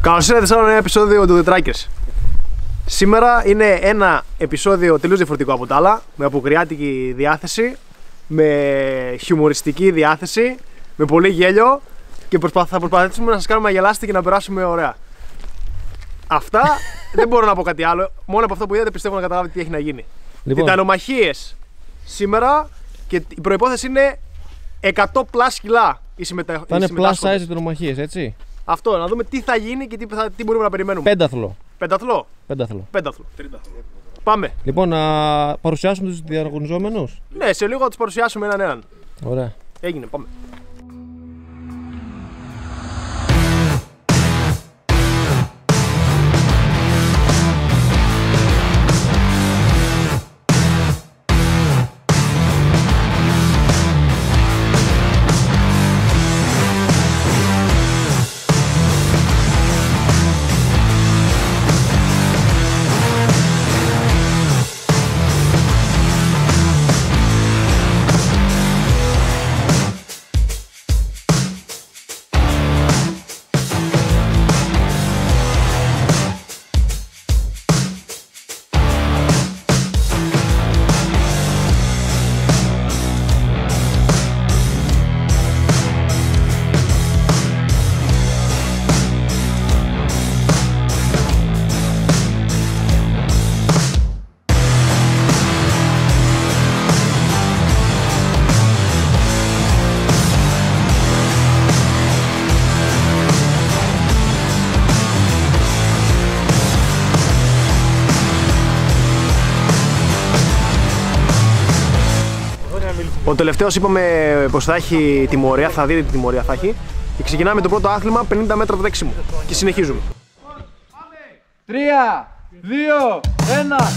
Καλώς ήρθατε σε ένα επεισόδιο του The Trackers. Σήμερα είναι ένα επεισόδιο τελείως διαφορετικό από τα άλλα, με αποκριάτικη διάθεση, με χιουμοριστική διάθεση, με πολύ γέλιο και θα προσπαθήσουμε να σας κάνουμε να γελάσετε και να περάσουμε ωραία. Αυτά δεν μπορώ να πω κάτι άλλο. Μόνο από αυτό που είδατε πιστεύω να καταλάβετε τι έχει να γίνει. Λοιπόν. Τιτανομαχίες σήμερα και η προϋπόθεση είναι 100 πλάς κιλά η συμμετοχή. Θα είναι plus size τιτανομαχίες, έτσι. Αυτό, να δούμε τι θα γίνει και τι μπορούμε να περιμένουμε. Πένταθλο. Πενταθλό. Πένταθλο. Πάμε. Λοιπόν, να παρουσιάσουμε τους διαγωνιζόμενους. Ναι, σε λίγο θα τους παρουσιάσουμε έναν. Ωραία. Έγινε, πάμε. Ο τελευταίος είπαμε πως θα έχει τιμωρία, θα δείτε τι τιμωρία θα έχει. Και ξεκινάμε με το πρώτο άθλημα, 50 μέτρα τρέξιμο. Και συνεχίζουμε. 3, 2, 1.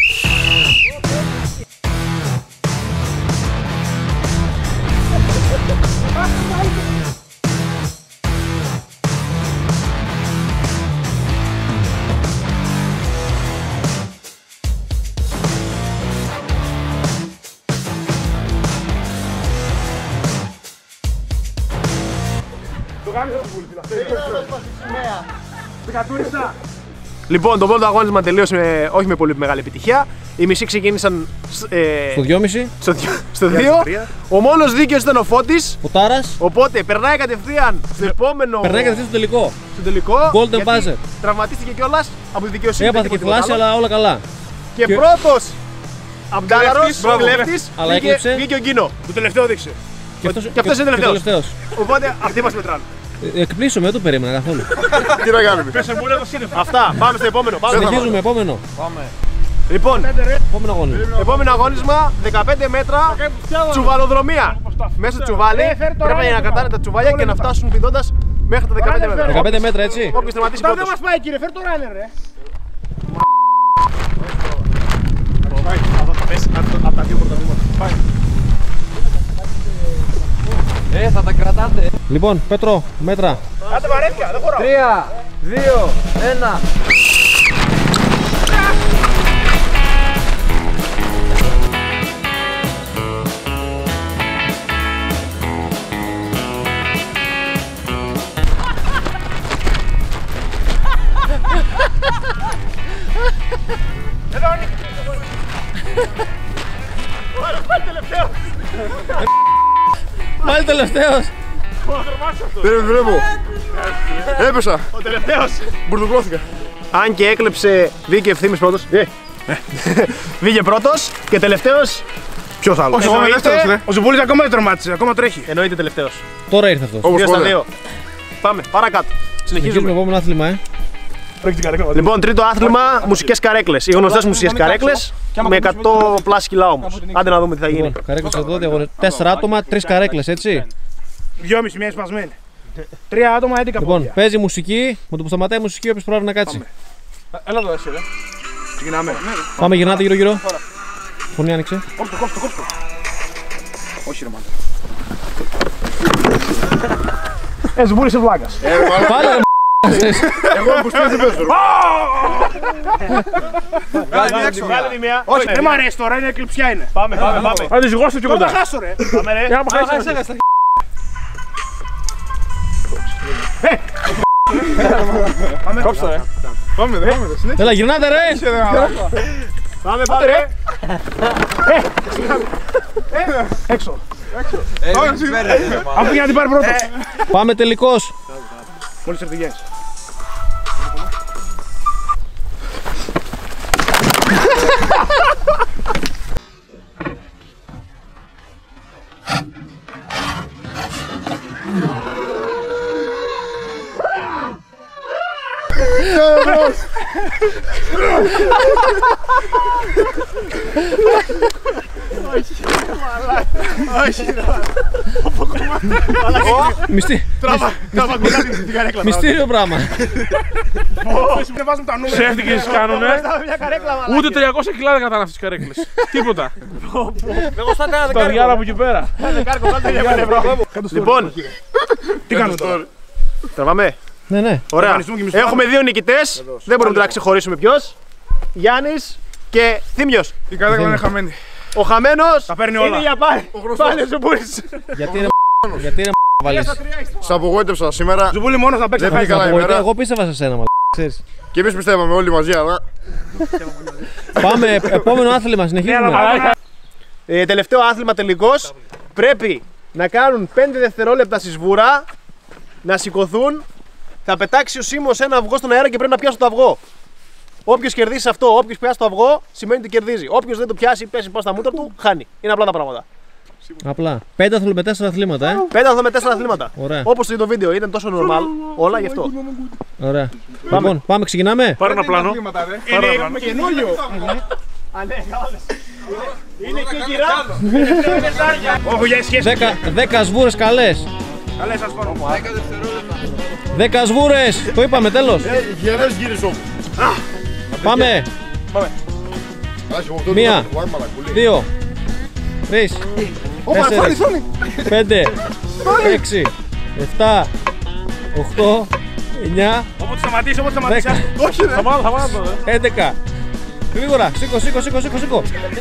Λοιπόν, το πρώτο αγώνισμα τελείωσε όχι με πολύ μεγάλη επιτυχία. Οι μισοί ξεκίνησαν στο 2. Ο μόνος δίκαιος ήταν ο Φώτης. Ο Τάρας. Οπότε περνάει κατευθείαν στο επόμενο. Περνάει κατευθείαν στο τελικό. Golden buzzer. Τραυματίστηκε κιόλας από τη δικαιοσύνη. Έπαθε και φλάση, αλλά όλα καλά. Και πρώτος Αμπτάλαρος, κλέφτης, βγήκε ο Γκίνο. Το τελευταίο δείξε. Και αυτός είναι τελευταίος. Οπότε αυτοί μας μετράνε. Εκπλήσωμαι, δεν το περίμενα καθόλου. Τι να κάνουμε. Αυτά, πάμε στο επόμενο. Συνεχίζουμε, επόμενο. Λοιπόν, Επόμενο αγώνισμα 15 μέτρα τσουβαλοδρομία. Μέσα στο τσουβάλι πρέπει να κρατάνε τα τσουβάλια και να φτάσουν πηδώντας μέχρι τα 15 μέτρα. 15 μέτρα, έτσι. Όποιος τερματίσει πρώτος. Δεν μας πάει, κύριε, φέρ το ράνερ, ρε. Από τα δύο πρώτα βήματα. Θα τα κρατάτε. Λοιπόν, Πέτρο, μέτρα. Άντε βαρέθηκα, δεν χωράω. 3, 2, 1. Πάλι τελευταίος. Βλέπω. Έπεσα. Ο τελευταίος. Μπουρδουκλώθηκα. Αν και έκλεψε, βγήκε Ευθύμης πρώτος. Βγήκε πρώτος και τελευταίος. Ποιος άλλος? Ο Ζουμπούλης ακόμα δεν τερμάτισε, ακόμα τρέχει. Εννοείται τελευταίος. Τώρα ήρθε αυτός. 2 στα 2. Πάμε, παρακάτω. Συνεχίζουμε επόμενο άθλημα, Λοιπόν, τρίτο άθλημα, μουσικές καρέκλες. Οι γνωστές μουσικές καρέκλες με 100 πλάς κιλά όμως. Άντε να δούμε τι θα γίνει. Καρέκλες εδώ, 4 άτομα, 3 καρέκλες, έτσι. 2,5 μία σπασμένη. 3 άτομα, 11 Λοιπόν, πόδια. παίζει μουσική, με το που σταματάει η μουσική, όποιος πρόλαβε να κάτσει. Έλα εδώ εσύ, ρε. Ξεκινάμε. Πάμε, γυρνάτε γύρω-γύρω. Φωνή άνοιξε. Κόψτε. Όχι ρε μάνα. Ζουμπούλης είσαι βλάκας. Πάλε ρε Εγώ που στείλω δεν παίζω. Βγάλε τη μία. Όχι, δεν μ' αρέσει τώρα, είναι εκλειψιά είναι. Πάμε. Άντε ζυγώστε πιο κοντά. Θα χάσω ρε. Πάμε ρε. Για να μου χάσεις. Κόψτε ρε. Πάμε, συνέχισε. Έλα, γυρνάτε ρε! Πάμε, πάμε ρε! Έξω! Αφού για να την πάρει πρώτο. Πάμε τελικός. Μόλις έρθει Γιάννης. Μυστήριο πράγμα. Δεν βάζουν τα νούμερα. Ψεύτικες κάνουνε. Ούτε 300 κιλά δεν κρατάνε αυτές τις καρέκλες. Τίποτα. Τα διάλα από εκεί πέρα. Λοιπόν, Τι κάνουμε τώρα. τραβάμε. Ναι, ναι. Ωραία. Έχουμε δύο νικητές. Δεν μπορούμε να ξεχωρίσουμε ποιος. Γιάννης και Θήμιος. Η καρέκλα είναι χαμένη. Ο χαμένος Τα παίρνει όλα. είναι για πάλι. Πάλι Ζουμπούλης. Γιατί ρε βάλεις. Σ' απογοήτευσα σήμερα. Ζουμπούλη μόνος να παίξει. Δεν πήγε καλά η μέρα. Εγώ πίστευα σε σένα, ξέρεις. Και εμείς πιστεύαμε όλοι μαζί, αλλά. Πάμε, επόμενο άθλημα, συνεχίζουμε. Τελευταίο άθλημα τελικός. Πρέπει να κάνουν 5 δευτερόλεπτα στη σβούρα, να σηκωθούν. Θα πετάξει ο Σίμος ένα αυγό στον αέρα και πρέπει να πιάσει το αυγό. Όποιος κερδίσει αυτό, όποιος πιάσει το αυγό, σημαίνει ότι κερδίζει. Όποιος δεν το πιάσει, πέσει πάνω στα μούτρα του, χάνει. Είναι απλά τα πράγματα. Απλά. 5 με 4 αθλήματα, 5 με 4 αθλήματα. Ωραία. Όπως το βίντεο ήταν τόσο normal, όλα γι' αυτό. Ωραία. Λοιπόν, πάμε, ξεκινάμε. Πάρε ένα πλάνο. Είναι καινούριο. Είναι και γυρά. Όχι, για σχέση. 10 σβούρες καλές. Καλές σας πάρω. 10 σβούρες. Το είπαμε, τέλος. Γερές γύρισε όπου. Πάμε. Μία. 2, 3, 4, 5, 6, 7, 8, 9, Όποτε σταματήσει, όποτε σταματήσει. 10. Όχι, ρε. Σταμάτα. 11. Γρήγορα, σήκω.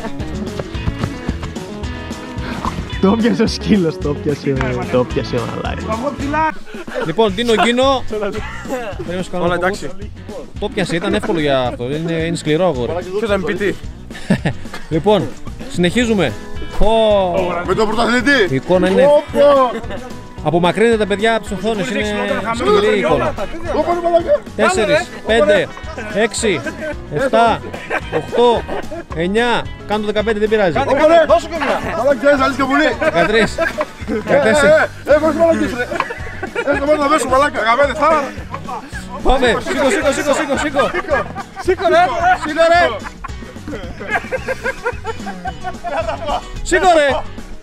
Το πιάσε ο σκύλος, το πιάσε ο μαλάκας. Λοιπόν, Τίνο Γκίνο. Όλα εντάξει. Το πιάσε, ήταν εύκολο για αυτό. Είναι σκληρό αγόρι. Ποιος θα με πει τι. Λοιπόν, συνεχίζουμε. Με τον πρωταθλητή. Η εικόνα είναι. Απομακρύνετε τα παιδιά από τις οθόνες. Είναι σκληρή η εικόνα. 4, 5, 6, 7, 8, 9. Κάνω το 15, δεν πειράζει. Δώσου και μια. Αλλά ξέρεις, αλήθεια πολύ. 13, 14. Πώς μαλακής ρε. Έρχομαι να δώσω μαλάκα. 15 θα. Πάμε, σήκω. Σήκω ρε. Σήκω ρε.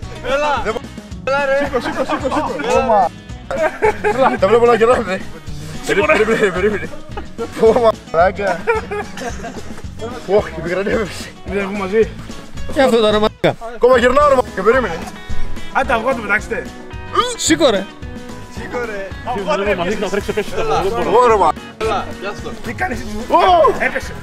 Τα βλέπω να γεράνε. Περίμενε. Μαλάκα. Όχι, την πικρανή έπεψε. Δεν έχουμε μαζί. Και αυτό τώρα μαλάκα. Ακόμα γυρνάω ρε μαλάκα, περίμενε. Άντε αυγό του πετάξτε. Σήκω ρε. Εγώ ρε μαλάκα. Τι κάνεις έτσι. Έπεσε.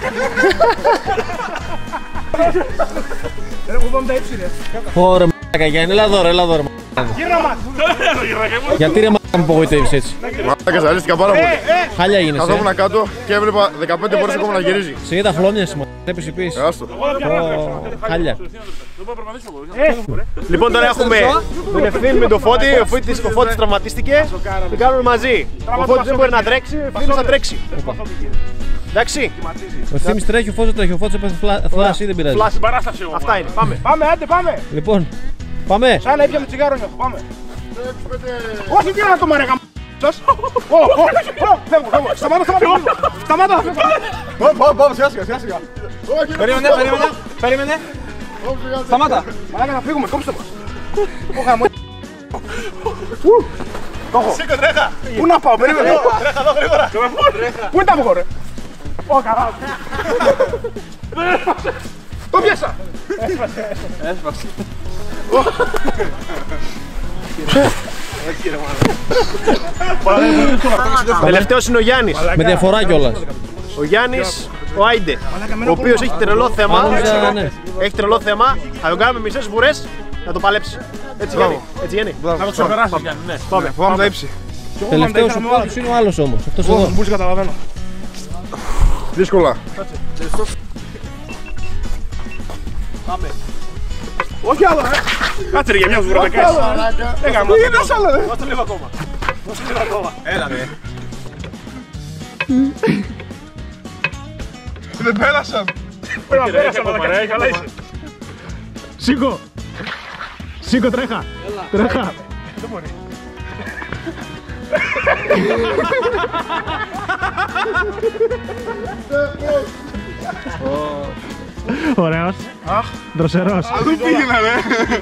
Δεν έχω 80 ύψη ρε. Ωραία μαλάκα Γιάννη, έλα εδώ ρε μαλάκα. Γύρνα μας. Γιατί ρε μαλάκα με απογοητεύεις έτσι. Μαλάκα, ζαλίστηκα πάρα πολύ. Χάλια γίνεσαι. Καθόμουν κάτω και έβλεπα 15 φορές ακόμα να γυρίζει. Σε είδα χλώμιας μαλάκα, έπεσε πίσω. Άστο. Χάλια. Λοιπόν, τώρα έχουμε τον Ευθύμη με τον Φώτη. Ο Φώτης τραυματίστηκε. Τι κάνουμε μαζί. Ο Φώτης δεν μπορεί να τρέξει, ο Ευθύμης θα τρέξει. Εντάξει. Ο Θήμης τρέχει, ο Φώτης τρέχει. Ο Φώτης έπαθε φλάση, δεν πειράζει. Φλάση. Παράσταση όμως. Αυτά είναι. Πάμε. Πάμε, άντε πάμε. Λοιπόν, πάμε. Σαν να έπιαμε τσιγάρο νιώθω, πάμε. Όχι, τι να το μαρέγα σας. Φεύγω. Σταμάτα. Πάμε, σιγά σιγά. Περίμενε. Σταμάτα. Μαλάκα να φύγουμε, κόψτε μας. Το έχω. Σήκω, τρέχα. Πού να πάω, περίμενε. Τρέχα εδώ γρήγορα. Πού είναι τα αυγό ρε. Ω, καλά. Το πιάσα. Έσπασε. Τελευταίος είναι ο Γιάννης. Με διαφορά κιόλας. Ο Γιάννης, ο Άιντε, ο οποίος έχει τρελό θέμα. Έχει τρελό θέμα. Θα τον κάνουμε μισές βουρές να το παλέψει. Έτσι γίνει. Να το ξεπεράσεις Γιάννη, ναι. Πάμε. Φοβάμαι τα ύψη. Τελευταίος ο πρώτος είναι ο άλλος όμως. Αυτός εδώ. Μπούς καταλαβαίνω. Δύσκολα. Πάμε. Όχι άλλο, Κάτσε ρε για μια βουρά να κάνεις. Τι είναι άλλο, ρε. Δώστε λίγο ακόμα. Έλα, ρε. Δεν πέρασαν. Πέρασαν, αλλά είσαι. Σήκω. Σήκω, τρέχα. Τρέχα. Δεν μπορεί. Ωραίος. Δροσερός. Αλλού πήγαινα, ρε.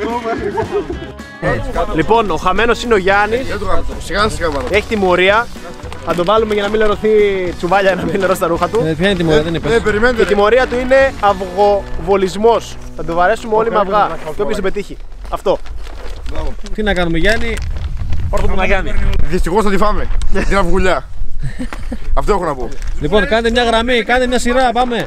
Λοιπόν, ο χαμένος είναι ο Γιάννης. Σιγά σιγά βάλω. Έχει τιμωρία. Θα τον βάλουμε για να μην λερωθεί τσουβάλια, να μην λερώσει τα ρούχα του. Ποια είναι η τιμωρία, δεν είπες. Περιμένετε. Η τιμωρία του είναι αυγοβολισμός. Θα του βαρέσουμε όλοι με αυγά. Και όποιος δεν πετύχει. Αυτό. Τι να κάνουμε, Γιάννη. Πάρ' το που να κάνει. Δυστυχώς θα τη φάμε. Την αυγουλιά. Αυτό έχω να πω. Λοιπόν, κάντε μια γραμμή, κάντε μια σειρά, πάμε.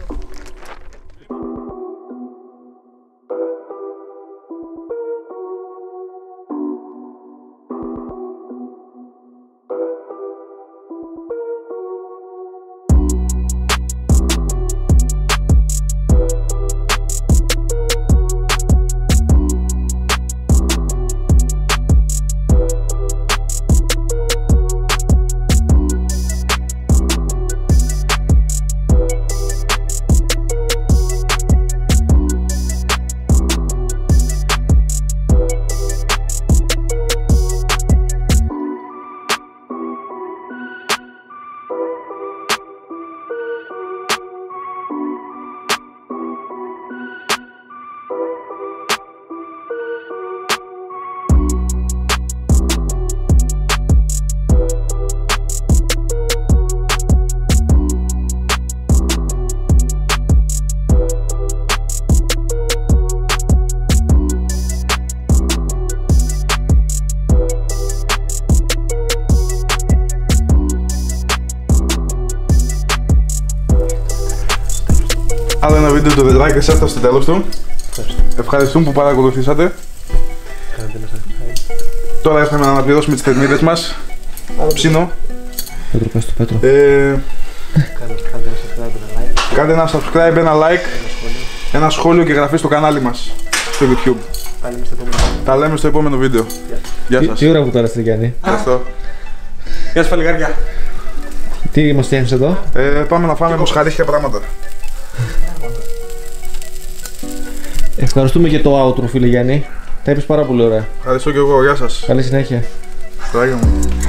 Άλλο ένα βίντεο του Δεδράκης έφτασε στο τέλος του. Ευχαριστούμε που παρακολουθήσατε. Τώρα ήρθαμε να αναπληρώσουμε τις θερμίδες μας. Ψήνω. Πέτρο, πες το Πέτρο. Κάντε ένα subscribe, ένα like, ένα σχόλιο και εγγραφή στο κανάλι μας στο YouTube. Τα λέμε στο επόμενο βίντεο. Γεια σας. Τι ώρα που τώρα είστε, Γιάννη. Ευχαριστώ. Γεια σας παλιγάρια. Τι μας φτιάχνεις εδώ. Πάμε να φάμε μοσχαρίσια πράγματα. Ευχαριστούμε για το outro, φίλε Γιάννη. Τα είπες πάρα πολύ ωραία. Ευχαριστώ και εγώ. Γεια σας. Καλή συνέχεια. Τραγιά μου.